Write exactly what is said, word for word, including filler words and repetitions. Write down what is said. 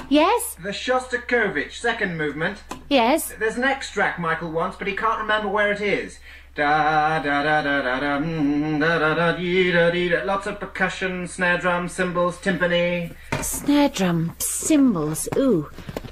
Yes? The Shostakovich, second movement. Yes? There's an extract Michael wants, but he can't remember where it is. Da da da da da da mm, da da da dee da dee da. Lots of percussion, snare drum, cymbals, timpani. Snare drum, cymbals, ooh.